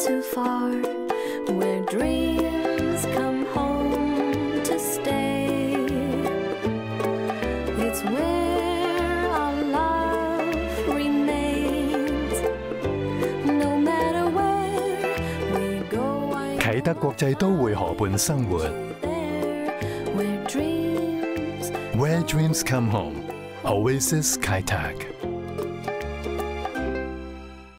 too far, where dreams come home to stay. It's where our love remains, no matter where we go. 啟德國際都會河畔生活 Where dreams ，Where dreams come home，Oasis 開拓。